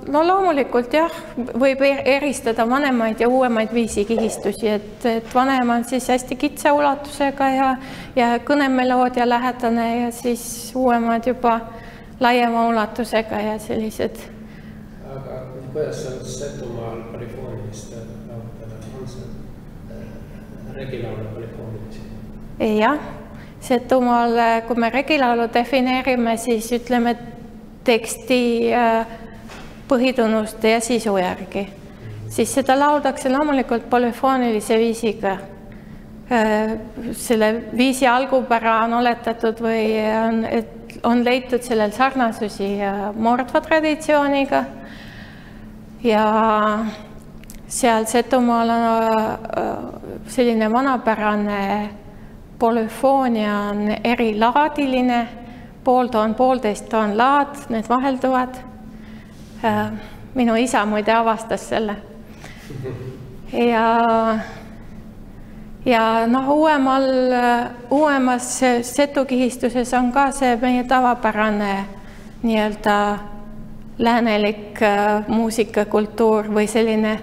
no loomulikult jah, võib eristada vanemaid ja uuemaid viisikihistusi, et, et vanem on siis hästi kitsa ulatusega ja, ja kõnemeloodia lähedane ja siis uuemad juba laiema ulatusega ja sellised. Aga kuidas on Setumaal polifooniliste lauludele? On see regilaulu polifoonilisi? Jah, Setumaal, kui me regilaulu defineerime, siis ütleme teksti põhitunnuste ja sisu järgi. Siis seda lauldakse loomulikult polyfoonilise viisiga. Selle viisi algupära on oletatud või on, et on leitud sellel sarnasusi mordva traditsiooniga ja seal Setumaal on selline vanapärane polyfoonia on erilaadiline, pooltoon, poolteist on laad, need vahelduvad. Minu isa muide avastas selle. Ja, ja noh, uuemal, uuemas setukihistuses on ka see meie tavapärane nii-öelda läänelik muusikakultuur või selline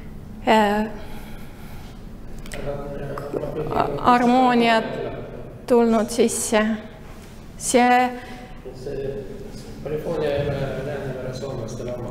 harmoonia tulnud sisse. See polüfoonia ei ole Läänemere soomlastele oma?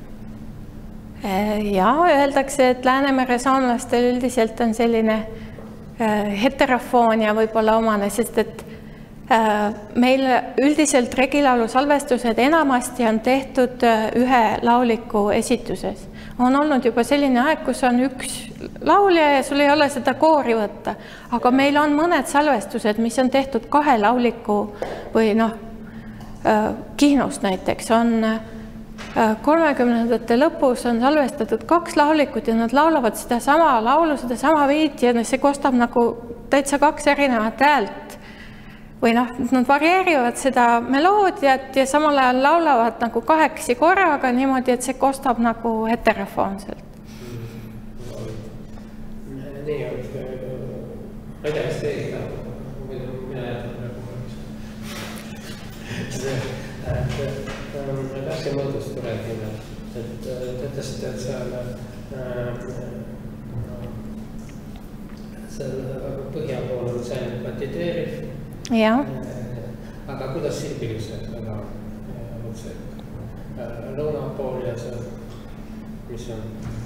Ja, öeldakse, et Läänemere soomlastel üldiselt on selline heterofoonia võib-olla omane, sest et meil üldiselt regilaulu salvestused enamasti on tehtud ühe lauliku esituses. On olnud juba selline aeg, kus on üks laulja ja sul ei ole seda koori võtta. Aga meil on mõned salvestused, mis on tehtud kahe lauliku või noh, Kihnust näiteks on kolmekümnendate lõpus on salvestatud kaks laulikut ja nad laulavad seda sama laulu, seda sama viiti ja see kostab nagu täitsa kaks erinevat häält. Või noh, nad varieerivad seda meloodiat ja samal ajal laulavad nagu kahekesi korraga niimoodi, et see kostab nagu heterofoonselt. Nii, ma ei tea, kas teegi taha, mina jätan praegu mõeldes. Värsi mõõdust kui räägime, et te ütlesite, et seal seal põhja pool on see kandideeriv. Ja. Aga kuidas silbilised väga otse? Lõuna pool ja see, mis on?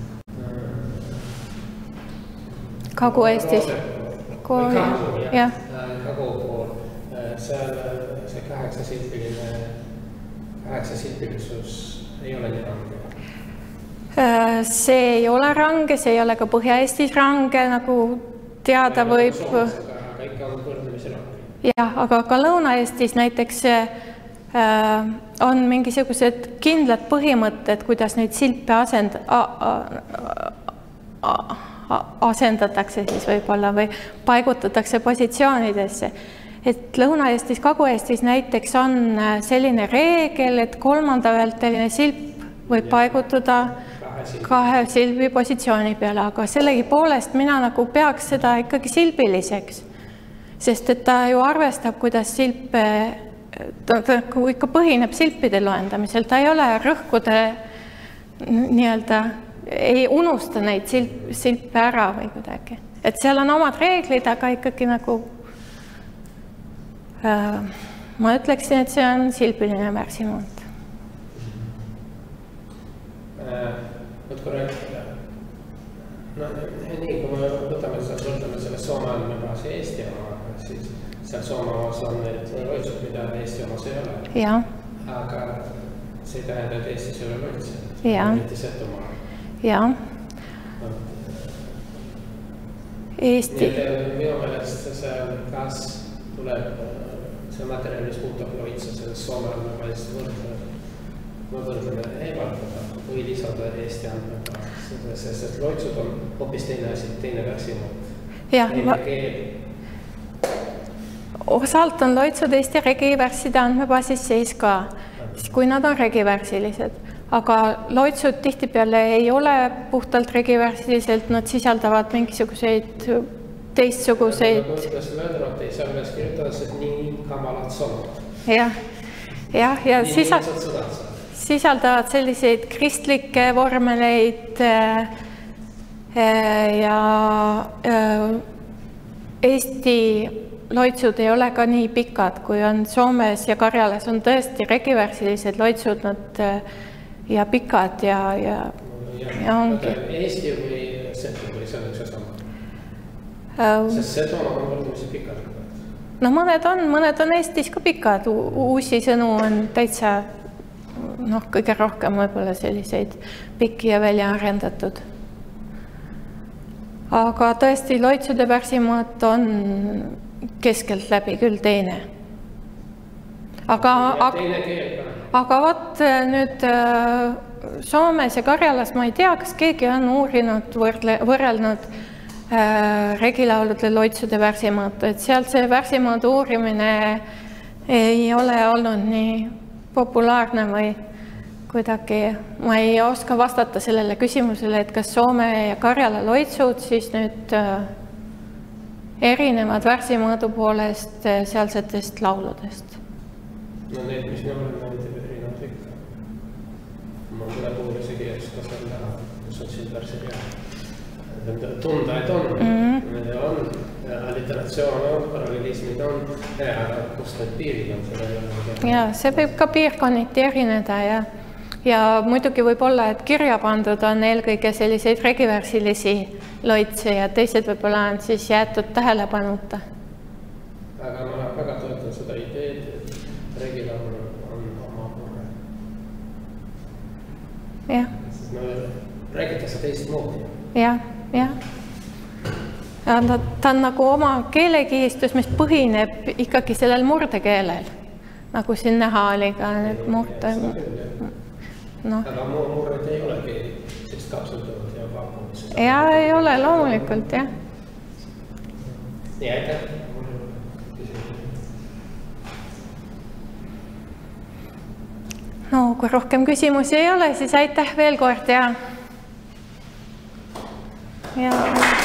Kagu-Eestis. Kagu, jah. Kagu pool. Seal see kaheksa silbiline, kaheksa silbilisus ei ole nii range. See ei ole range, see ei ole ka Põhja-Eestis range, nagu teada võib. Aga ikka on võrdlemisi range. Jah, aga ka Lõuna-Eestis näiteks äh, on mingisugused kindlad põhimõtted, kuidas neid silpe asend, a, a, a, a, asendatakse siis võib-olla või paigutatakse positsioonidesse. Et Lõuna-Eestis, Kagu-Eestis näiteks on selline reegel, et kolmandaväelteline silp võib paigutada kahe silbi positsiooni peale, aga sellegi poolest mina nagu peaks seda ikkagi silbiliseks. Sest et ta ju arvestab, kuidas silpe, ta, ta ikka põhineb silpide loendamisel, ta ei ole rõhkude nii-öelda, ei unusta neid silp, silpe ära või kuidagi. Et seal on omad reeglid, aga ikkagi nagu äh, ma ütleksin, et see on silpiline värsimunt. Võt korrekt, no nii, kui me võtame selle Soome andmebaasi Eesti oma, siis seal Soome omas on need loitsud, mida Eesti omas ei ole. Ja. Aga see ei tähenda, et Eestis ei ole loitse. Ja. Mitte Setumaal. Ja. Eesti. Nii, et minu meelest see kas tuleb see materjal, mis muutab loitse sellest Soome andmebaasist võrdle, ma võrdleme eemaldada või lisada Eesti andmebaasist, sest loitsud on hoopis teine asi, teine värsimunt. Ja, ma... Osalt on loitsud Eesti regivärsside andmebaasis sees ka, kui nad on regivärsilised. Aga loitsud tihtipeale ei ole puhtalt regivärsiliselt, nad sisaldavad mingisuguseid teistsuguseid... Kuidas möödunud ei saa üles kirjutada, sest nii kamalad sõnad. Jah, jah, ja sisaldavad selliseid kristlikke vormeleid ja Eesti loitsud ei ole ka nii pikad, kui on Soomes ja Karjalas on tõesti regivärsilised loitsud nad ja pikad ja, ja, ja ongi. Eesti või Seto või see on üks sama? Sest Seto on võrdlemisi pikad. No mõned on, mõned on Eestis ka pikad. Uusi sõnu on täitsa noh, kõige rohkem võib-olla selliseid pikki ja välja arendatud. Aga tõesti loitsude värsimõõt on keskelt läbi küll teine. Aga, aga, aga võt nüüd Soomes ja Karjalas ma ei tea, kas keegi on uurinud, võrdle, võrrelnud äh, regilaulude loitsude värsimõõtu, et sealt see värsimõõdu uurimine ei ole olnud nii populaarne või kuidagi, ma ei oska vastata sellele küsimusele, et kas Soome ja Karjala loitsud siis nüüd äh, erinevad värsimõõdu poolest sealsetest lauludest. No need, mis me oleme näinud erinevad ikka. Ma tuleb uurisegi, et kas on näha, kus on siin värsid ja tundaid on, mm-hmm. need on, alliteratsioon on, parallelismid on, aga kus need piirid on, seda ei ole. Ja, see võib ka piirkonniti erineda ja Ja muidugi võib olla, et kirja pandud on eelkõige selliseid regivärsilisi loitse ja teised võib-olla on siis jäetud tähelepanuta. Aga ma väga toetan seda ideed, et regila on, on oma mure. Jah. No, räägitakse teist moodi. Jah, jah. Ja ta on nagu oma keelekihistus, mis põhineb ikkagi sellel murdekeelel. Nagu siin näha oli ka need murte... No. Aga murred ei olegi sellist kapseldavat ja vaakunud. Ja ei ole loomulikult, jah. Nii, aitäh. No, kui rohkem küsimusi ei ole, siis aitäh veel kord ja... ja...